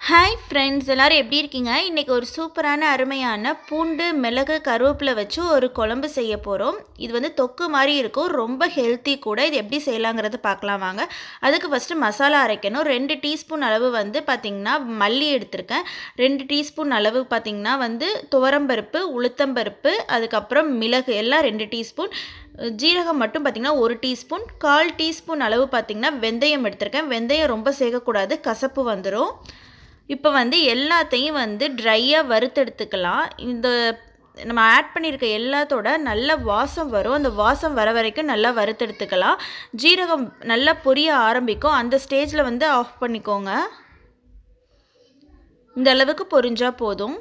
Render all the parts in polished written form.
Hi friends, எல்லாரும் எப்படி இருக்கீங்க? இன்றைக்கி ஒரு சூப்பரான அருமையான பூண்டு மிளகு கருவேப்பிலை வச்சு ஒரு குழம்பு செய்ய போகிறோம். இது வந்து தொக்கு மாதிரி இருக்கும், ரொம்ப ஹெல்த்தி கூட. இது எப்படி செய்யலாங்கிறத பார்க்கலாம் வாங்க. அதுக்கு ஃபஸ்ட்டு மசாலா அரைக்கணும். 2 டீஸ்பூன் அளவு வந்து பார்த்திங்கன்னா மல்லி எடுத்திருக்கேன். 2 டீஸ்பூன் அளவு பார்த்திங்கன்னா வந்து துவரம்பருப்பு, உளுத்தம்பருப்பு, அதுக்கப்புறம் மிளகு எல்லாம் 2 டீஸ்பூன். ஜீரகம் மட்டும் பார்த்திங்கன்னா 1 டீஸ்பூன். 1/4 டீஸ்பூன் அளவு பார்த்திங்கன்னா வெந்தயம் எடுத்திருக்கேன். வெந்தயம் ரொம்ப சேர்க்கக்கூடாது, கசப்பு வந்துடும். இப்போ வந்து எல்லாத்தையும் வந்து ட்ரையாக வறுத்தெடுத்துக்கலாம். இந்த நம்ம ஆட் பண்ணியிருக்க எல்லாத்தோட நல்ல வாசம் வரும். அந்த வாசம் வர வரைக்கும் நல்லா வறுத்தெடுத்துக்கலாம். ஜீரகம் நல்லா பொரிய ஆரம்பிக்கும். அந்த ஸ்டேஜில் வந்து ஆஃப் பண்ணிக்கோங்க. இந்த அளவுக்கு பொரிஞ்சால் போதும்.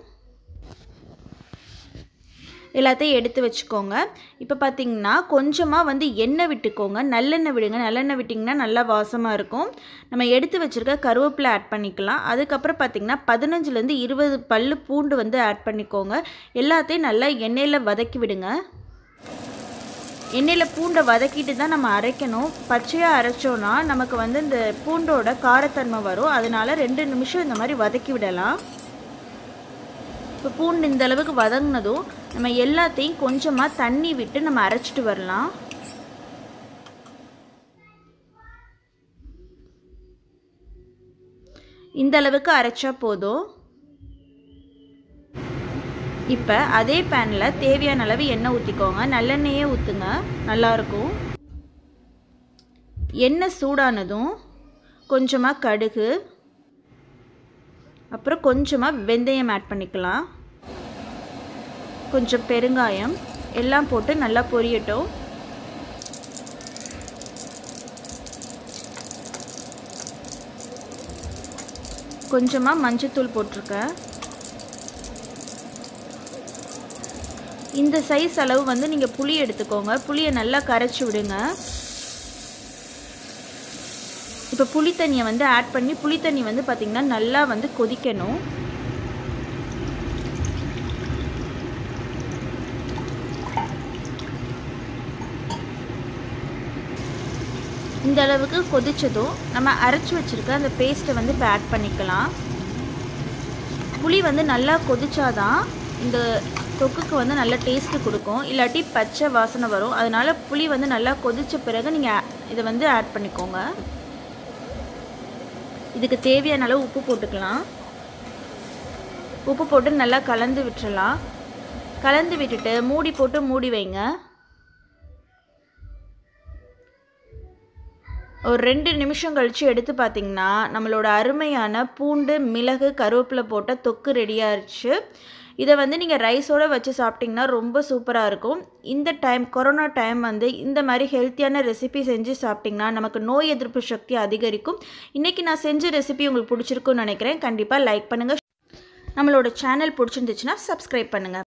எல்லாத்தையும் எடுத்து வச்சுக்கோங்க. இப்போ பார்த்திங்கன்னா கொஞ்சமாக வந்து எண்ணெய் விட்டுக்கோங்க. நல்லெண்ணெய் விடுங்க. நல்லெண்ணெய் விட்டிங்கன்னா நல்லா வாசமாக இருக்கும். நம்ம எடுத்து வச்சுருக்க கருவேப்பிலை ஆட் பண்ணிக்கலாம். அதுக்கப்புறம் பார்த்திங்கன்னா 15லேருந்து 20 பல் பூண்டு வந்து ஆட் பண்ணிக்கோங்க. எல்லாத்தையும் நல்லா எண்ணெயில் வதக்கி விடுங்க. எண்ணெயில் பூண்டை வதக்கிட்டு தான் நம்ம அரைக்கணும். பச்சையாக அரைச்சோன்னா நமக்கு வந்து இந்த பூண்டோட காரத்தன்மை வரும். அதனால் 2 நிமிஷம் இந்த மாதிரி வதக்கி விடலாம். இப்போ பூண்டு இந்த அளவுக்கு வதங்கினதும் நம்ம எல்லாத்தையும் கொஞ்சமாக தண்ணி விட்டு நம்ம அரைச்சிட்டு வரலாம். இந்த அளவுக்கு அரைச்சா போதும். இப்போ அதே பேனில் தேவையான அளவு எண்ணெய் ஊற்றிக்கோங்க. நல்லெண்ணெயே ஊற்றுங்க, நல்லாயிருக்கும். எண்ணெய் சூடானதும் கொஞ்சமாக கடுகு, அப்புறம் கொஞ்சமாக வெந்தயம் ஆட் பண்ணிக்கலாம். கொஞ்சம் பெருங்காயம் எல்லாம் போட்டு நல்லா பொரியட்டும். கொஞ்சமாக மஞ்சத்தூள் போட்டிருக்கேன். இந்த சைஸ் அளவு வந்து நீங்கள் புளி எடுத்துக்கோங்க. புளியை நல்லா கரைச்சி விடுங்க. இப்போ புளி தண்ணியை வந்து ஆட் பண்ணி புளி தண்ணி வந்து பார்த்திங்கன்னா நல்லா வந்து கொதிக்கணும். இந்த அளவுக்கு கொதிச்சதும் நம்ம அரைச்சி வச்சுருக்க அந்த பேஸ்ட்டை வந்து இப்போ ஆட் பண்ணிக்கலாம். புளி வந்து நல்லா கொதிச்சாதான் இந்த தொக்குக்கு வந்து நல்ல டேஸ்ட்டு கொடுக்கும். இல்லாட்டி பச்சை வாசனை வரும். அதனால் புளி வந்து நல்லா கொதித்த பிறகு நீங்கள் இதை வந்து ஆட் பண்ணிக்கோங்க. இதுக்கு தேவையான அளவு உப்பு போட்டுக்கலாம். உப்பு போட்டு நல்லா கலந்து விட்டுறலாம். கலந்து விட்டுட்டு மூடி போட்டு மூடி வைங்க. ஒரு 2 நிமிஷம் கழித்து எடுத்து பார்த்திங்கன்னா நம்மளோட அருமையான பூண்டு மிளகு கருவேப்பிலை போட்ட தொக்கு ரெடியாகிடுச்சு. இதை வந்து நீங்கள் ரைஸோடு வச்சு சாப்பிட்டிங்கன்னா ரொம்ப சூப்பராக இருக்கும். இந்த டைம் கொரோனா டைம் வந்து இந்த மாதிரி ஹெல்த்தியான ரெசிபி செஞ்சு சாப்பிட்டிங்கன்னா நமக்கு நோய் எதிர்ப்பு சக்தி அதிகரிக்கும். இன்றைக்கி நான் செஞ்ச ரெசிபி உங்களுக்கு பிடிச்சிருக்குன்னு நினைக்கிறேன். கண்டிப்பாக லைக் பண்ணுங்கள். நம்மளோட சேனல் பிடிச்சிருந்துச்சுன்னா சப்ஸ்கிரைப் பண்ணுங்கள்.